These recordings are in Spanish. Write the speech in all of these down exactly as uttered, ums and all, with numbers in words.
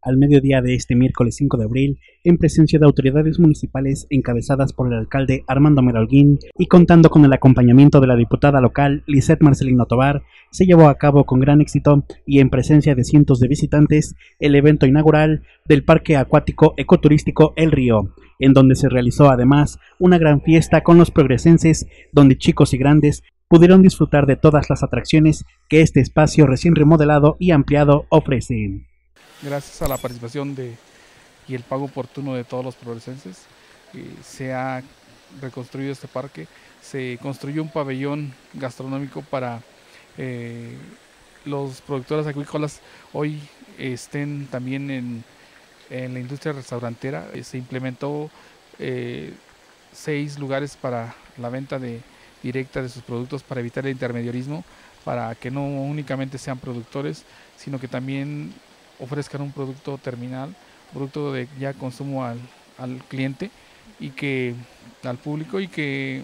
al mediodía de este miércoles cinco de abril, en presencia de autoridades municipales encabezadas por el alcalde Armando Mera Holguín y contando con el acompañamiento de la diputada local Lisette Marcelino Tovar, se llevó a cabo con gran éxito y en presencia de cientos de visitantes el evento inaugural del Parque Acuático Ecoturístico El Río, en donde se realizó además una gran fiesta con los progresenses, donde chicos y grandes pudieron disfrutar de todas las atracciones que este espacio recién remodelado y ampliado ofrece. Gracias a la participación de, y el pago oportuno de todos los progresenses, eh, se ha reconstruido este parque, se construyó un pabellón gastronómico para eh, los productores acuícolas hoy estén también en, en la industria restaurantera. Eh, se implementó eh, seis lugares para la venta de, directa de sus productos para evitar el intermediarismo, para que no únicamente sean productores, sino que también ofrezcan un producto terminal, producto de ya consumo al, al cliente y que al público, y que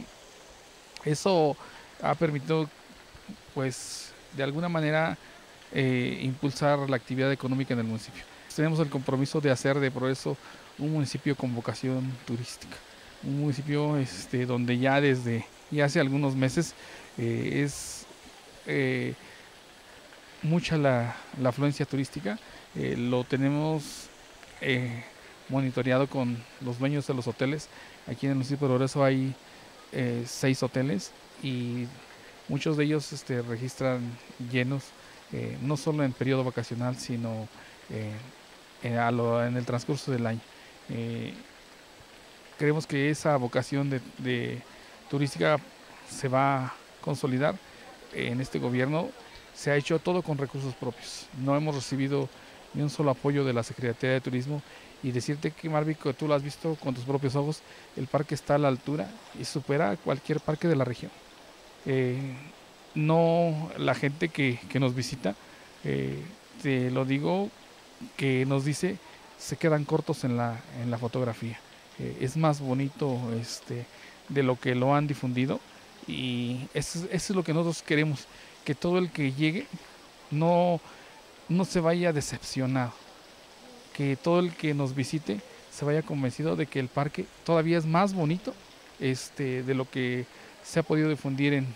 eso ha permitido pues de alguna manera eh, impulsar la actividad económica en el municipio. Tenemos el compromiso de hacer de Progreso un municipio con vocación turística, un municipio este, donde ya desde ya hace algunos meses eh, es eh, mucha la, la afluencia turística. Eh, lo tenemos eh, monitoreado con los dueños de los hoteles. Aquí en el municipio de Progreso hay eh, seis hoteles y muchos de ellos este, registran llenos, eh, no solo en periodo vacacional, sino eh, en, a lo, en el transcurso del año. Eh, creemos que esa vocación de, de turística se va a consolidar en este gobierno. Se ha hecho todo con recursos propios. No hemos recibido ni un solo apoyo de la Secretaría de Turismo, y decirte que, Marvin, que tú lo has visto con tus propios ojos, el parque está a la altura y supera a cualquier parque de la región. Eh, no la gente que, que nos visita, eh, te lo digo, que nos dice, se quedan cortos en la, en la fotografía. Eh, es más bonito este, de lo que lo han difundido, y eso, eso es lo que nosotros queremos, que todo el que llegue no, no se vaya decepcionado, que todo el que nos visite se vaya convencido de que el parque todavía es más bonito este, de lo que se ha podido difundir en,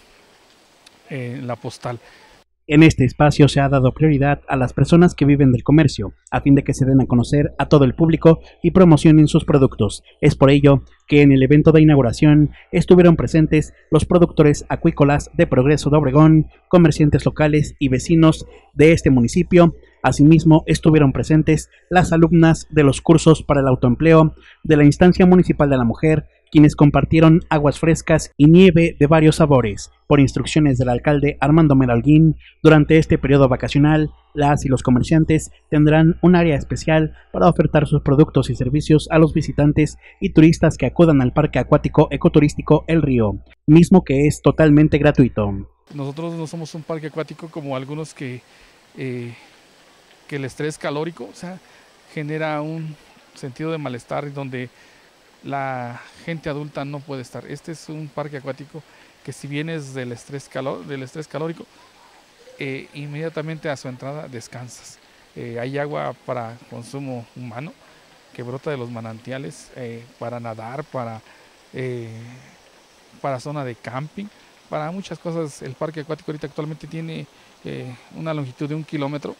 en la postal. En este espacio se ha dado prioridad a las personas que viven del comercio, a fin de que se den a conocer a todo el público y promocionen sus productos. Es por ello que en el evento de inauguración estuvieron presentes los productores acuícolas de Progreso de Obregón, comerciantes locales y vecinos de este municipio. Asimismo, estuvieron presentes las alumnas de los cursos para el autoempleo de la Instancia Municipal de la Mujer, quienes compartieron aguas frescas y nieve de varios sabores. Por instrucciones del alcalde Armando Mera Holguín, durante este periodo vacacional, las y los comerciantes tendrán un área especial para ofertar sus productos y servicios a los visitantes y turistas que acudan al Parque Acuático Ecoturístico El Río, mismo que es totalmente gratuito. Nosotros no somos un parque acuático como algunos que, eh, que el estrés calórico, o sea, genera un sentido de malestar donde la gente adulta no puede estar. Este es un parque acuático que, si vienes del estrés, calor, del estrés calórico, eh, inmediatamente a su entrada descansas. Eh, hay agua para consumo humano que brota de los manantiales, eh, para nadar, para, eh, para zona de camping, para muchas cosas. El parque acuático ahorita actualmente tiene eh, una longitud de un kilómetro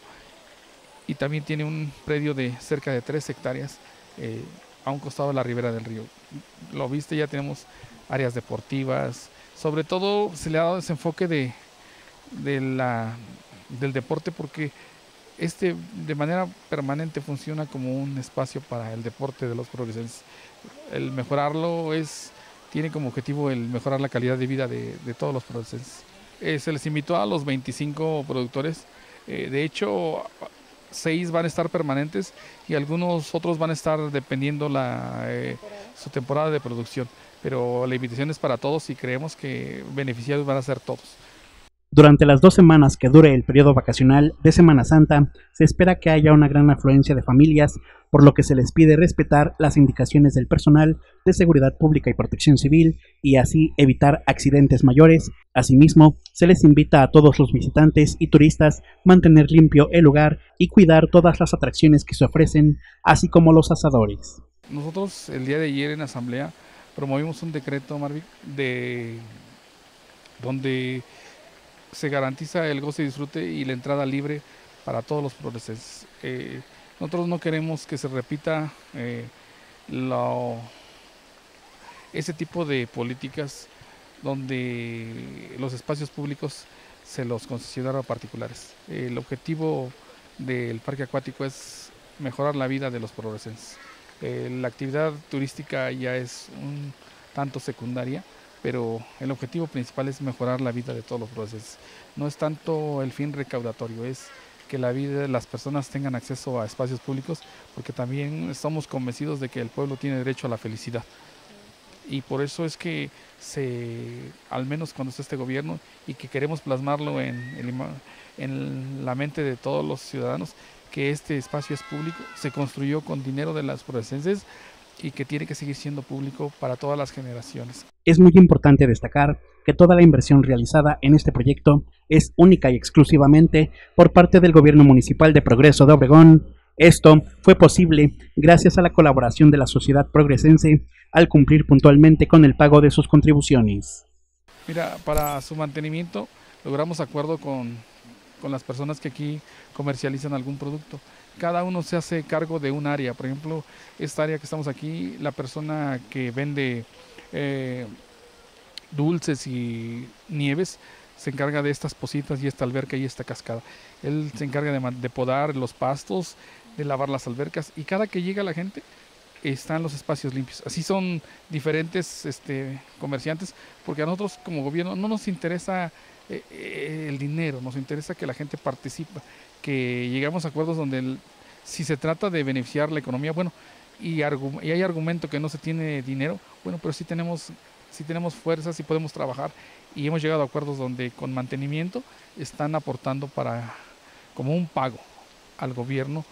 y también tiene un predio de cerca de tres hectáreas eh, a un costado de la ribera del río. Lo viste, ya tenemos áreas deportivas. Sobre todo se le ha dado ese enfoque de, de la, del deporte, porque este de manera permanente funciona como un espacio para el deporte de los progresenses. El mejorarlo es, tiene como objetivo el mejorar la calidad de vida de, de todos los progresenses. Eh, se les invitó a los veinticinco productores, eh, de hecho seis van a estar permanentes y algunos otros van a estar dependiendo la, eh, su temporada de producción, pero la invitación es para todos y creemos que beneficiados van a ser todos. Durante las dos semanas que dure el periodo vacacional de Semana Santa, se espera que haya una gran afluencia de familias, por lo que se les pide respetar las indicaciones del personal de Seguridad Pública y Protección Civil y así evitar accidentes mayores. Asimismo, se les invita a todos los visitantes y turistas mantener limpio el lugar y cuidar todas las atracciones que se ofrecen, así como los asadores. Nosotros el día de ayer en asamblea promovimos un decreto, Marvic, de donde se garantiza el goce y disfrute y la entrada libre para todos los progresenses. Eh, nosotros no queremos que se repita eh, lo, ese tipo de políticas donde los espacios públicos se los concesionaron a particulares. El objetivo del parque acuático es mejorar la vida de los progresenses. Eh, la actividad turística ya es un tanto secundaria, pero el objetivo principal es mejorar la vida de todos los progresenses. No es tanto el fin recaudatorio, es que la vida de las personas tengan acceso a espacios públicos, porque también estamos convencidos de que el pueblo tiene derecho a la felicidad. Y por eso es que, se, al menos cuando está este gobierno, y que queremos plasmarlo en, el, en la mente de todos los ciudadanos, que este espacio es público, se construyó con dinero de las progresenses y que tiene que seguir siendo público para todas las generaciones. Es muy importante destacar que toda la inversión realizada en este proyecto es única y exclusivamente por parte del Gobierno Municipal de Progreso de Obregón. Esto fue posible gracias a la colaboración de la sociedad progresense al cumplir puntualmente con el pago de sus contribuciones. Mira, para su mantenimiento logramos acuerdo con, con las personas que aquí comercializan algún producto. Cada uno se hace cargo de un área. Por ejemplo, esta área que estamos aquí, la persona que vende eh, dulces y nieves se encarga de estas pocitas y esta alberca y esta cascada. Él se encarga de, de podar los pastos, de lavar las albercas, y cada que llega la gente están los espacios limpios. Así son diferentes este, comerciantes, porque a nosotros como gobierno no nos interesa eh, eh, el dinero, nos interesa que la gente participe, que llegamos a acuerdos donde el, si se trata de beneficiar la economía, bueno, y, y hay argumento que no se tiene dinero, bueno, pero sí tenemos, sí tenemos fuerzas y podemos trabajar, y hemos llegado a acuerdos donde con mantenimiento están aportando para, como un pago al gobierno,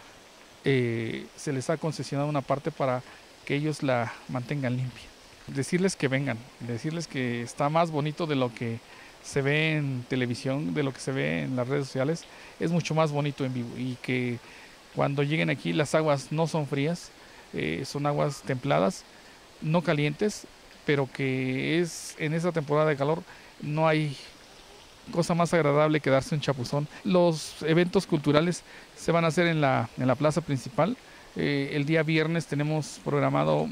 eh, se les ha concesionado una parte para que ellos la mantengan limpia. Decirles que vengan, decirles que está más bonito de lo que se ve en televisión, de lo que se ve en las redes sociales, es mucho más bonito en vivo, y que cuando lleguen aquí las aguas no son frías, eh, son aguas templadas, no calientes, pero que es en esa temporada de calor no hay cosa más agradable que darse un chapuzón. Los eventos culturales se van a hacer en la, en la plaza principal. Eh, el día viernes tenemos programado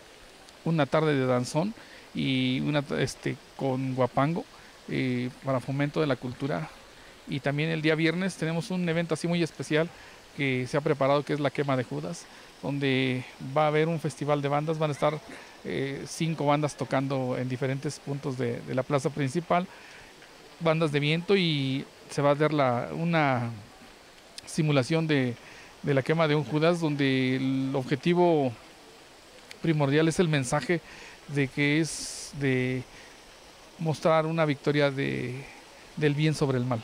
una tarde de danzón y una este, con guapango eh, para fomento de la cultura. Y también el día viernes tenemos un evento así muy especial que se ha preparado, que es la quema de Judas, donde va a haber un festival de bandas. Van a estar eh, cinco bandas tocando en diferentes puntos de, de la plaza principal, bandas de viento, y se va a dar la, una simulación de, de la quema de un Judas, donde el objetivo primordial es el mensaje de que es de mostrar una victoria de, del bien sobre el mal,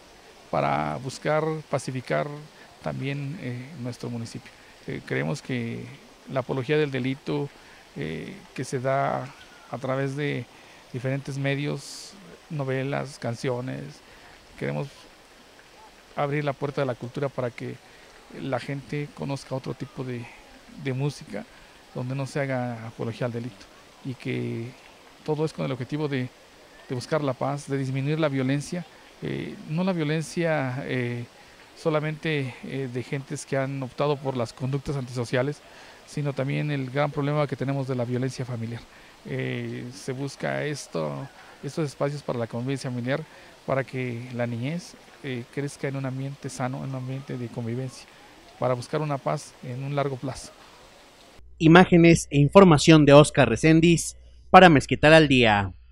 para buscar pacificar también eh, nuestro municipio. Eh, creemos que la apología del delito eh, que se da a través de diferentes medios, novelas, canciones, queremos abrir la puerta de la cultura para que la gente conozca otro tipo de, de música donde no se haga apología al delito, y que todo es con el objetivo de, de buscar la paz, de disminuir la violencia, eh, no la violencia eh, solamente eh, de gentes que han optado por las conductas antisociales, sino también el gran problema que tenemos de la violencia familiar. Eh, se busca esto, estos espacios para la convivencia familiar, para que la niñez eh, crezca en un ambiente sano, en un ambiente de convivencia, para buscar una paz en un largo plazo. Imágenes e información de Oscar Reséndiz para Mezquital al Día.